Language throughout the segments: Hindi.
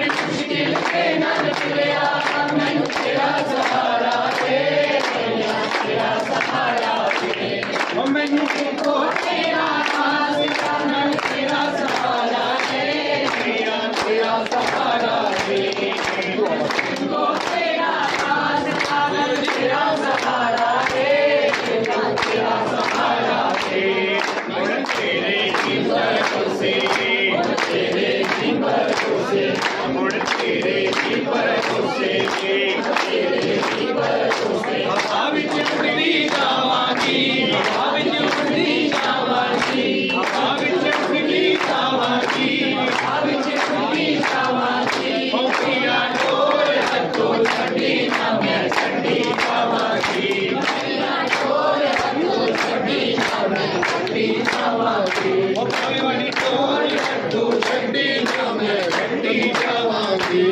बड़ी मुश्किल के नाल मिलिया मैनू तेरा सहारा दे तेरा सहारा दे मैनू को तेरा आसरा मैनू तेरा सहारा दे तेरा सहारा दे को तेरा आसरा मैनू तेरा सहारा दे तेरा सहारा दे तेरे की भरोसे तेरे की भरोसे मुड़ तेरे की भरोसे तेरे की भरोसे हवा विच उड़दी जावांगी हवा विच उड़दी जावांगी हवा विच उड़दी जावांगी हवा विच उड़दी जावांगी औखिया डोर हथों छड्डी ना मैं छड्डी जावांगी औखिया डोर हथों छड्डी ना मैं छड्डी जावांगी ओ भावे वाली डोर हथों छड्डी ना मैं छड्डी जावांगी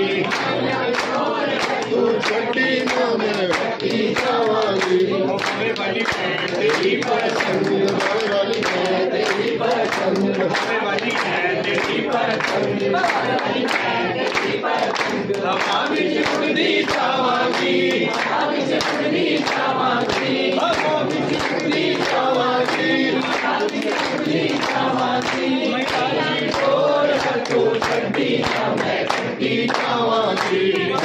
छड्डी ना मैं छड्डी जावांगी ओ भावे वाली भैन तेरी पसंद भावे वाली भैन तेरी पसंद भावे वाली भैन तेरी पसंद भावे वाली भैन तेरी पसंद हवा विच उड़दी जावांगी हवा विच उड़दी जावांगी हवा विच उड़दी जावांगी हवा विच उड़दी जावांगी मैं तारी डोर हथों छड्डी ना मैं छड्डी जावांगी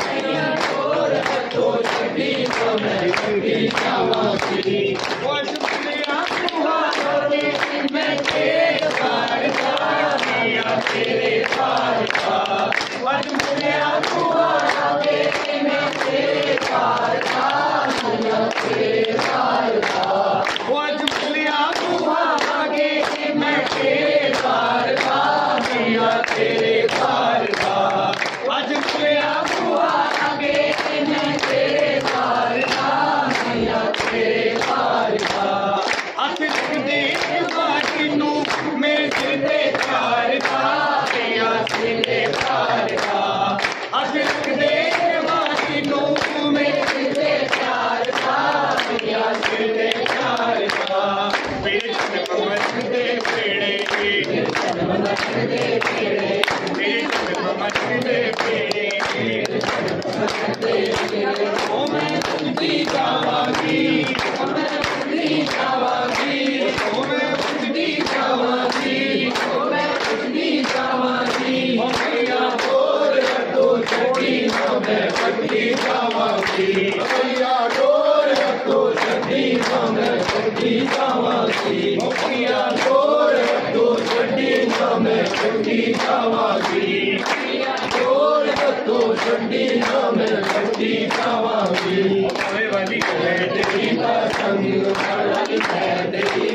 डोर हथों छड्डी ना मैं छड्डी जावांगी वश मिलिया तुम्हारे मैं तेरे पार का मिया तेरे पार का वश मिलिया तुम्हारे मैं तेरे पार का मिया तेरे पार का वश मिलिया तुम्हारे मैं तेरे पार का मिया तेरे पार का वश मिलिया तुम्हारे मैं तेरे पार का मिया तेरे पार का हथ लगदे बाटनू मैं तेरे पार का मिया तेरे पार का हथ लगदे बाटनू मैं तेरे प्यार का मिया तेरे प्यार का मेरे जन्म दे पेड़े मेरे जन्म दे पेड़े मेरे जन्म दे पेड़े मेरे जन्म दे पेड़े ओ मैं उड़दी जावांगी ओ मैं उड़दी जावांगी ओ मैं उड़दी जावांगी ओ मैं उड़दी जावांगी ओ मैया डोर हथों छड्डी ना मैं छड्डी जावांगी मैया डोर हथों छड्डी ना मैं छड्डी जावांगी ओ मैया डोर हथों छड्डी ना मैं छड्डी जावांगी मैया डोर हथों छड्डी ना मैं छड्डी जावांगी भावे वाली भैन तेरी पसंद भावे वाली भैन तेरी